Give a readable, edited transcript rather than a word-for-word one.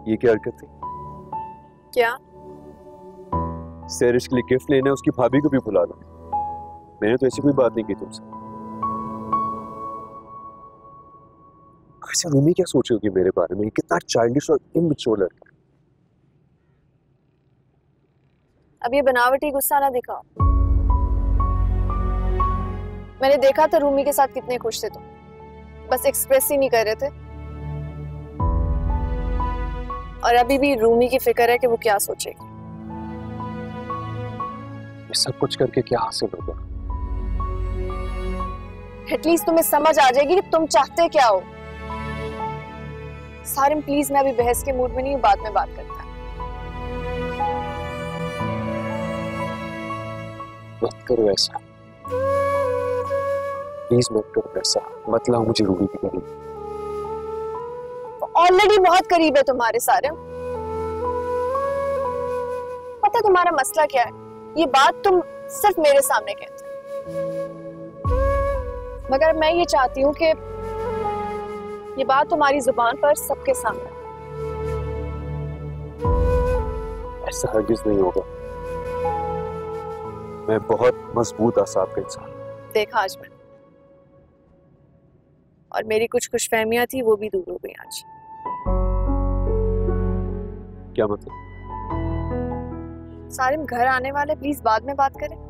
ये क्या हरकत थी? क्या? सैरिश के लिए गिफ्ट लेना, उसकी भाभी को भी बुला लो। मैंने तो ऐसी कोई बात नहीं की तुमसे। वैसे रूमी क्या सोचेगी मेरे बारे में? कितना चाइल्डिश और इमैच्योर लड़का। अब ये बनावटी गुस्सा ना दिखाओ। मैंने देखा था रूमी के साथ कितने खुश थे तुम, बस एक्सप्रेस ही नहीं कर रहे थे। और अभी भी रूमी की फिक्र है कि वो क्या सोचेगी। ये सब कुछ करके क्या हासिल होगा? एटलीस्ट तुम्हें समझ आ जाएगी कि तुम चाहते क्या हो। सारिम प्लीज, मैं अभी बहस के मूड में नहीं हूँ, बाद में बात करता है। मत करो ऐसा, प्लीज मत करो ऐसा। मत लाओ मुझे रूमी के करीब। ऑलरेडी बहुत करीब है तुम्हारे सारिम। पता तुम्हारा मसला क्या है? ये बात तुम सिर्फ मेरे सामने कहते हो, मगर मैं ये चाहती हूँ कि ये बात तुम्हारी जुबान पर सबके सामने। ऐसा हरगिज नहीं होगा। मैं बहुत मजबूत आसाब का इंसान। देखा आज मैंने, और मेरी कुछ खुशफहमियां थी वो भी दूर हो गई आज। क्या मतलब? सारिम घर आने वाले, प्लीज बाद में बात करें।